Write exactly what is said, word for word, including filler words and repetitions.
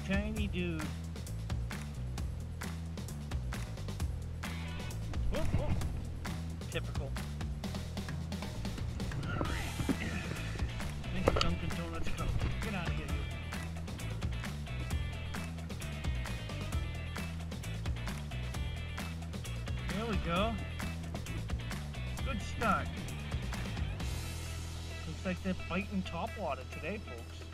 tiny dude. Whoop, whoop. Typical. I think Dunkin' Donuts come. Get out of here, you. There we go. Good start. Looks like they're biting topwater today, folks.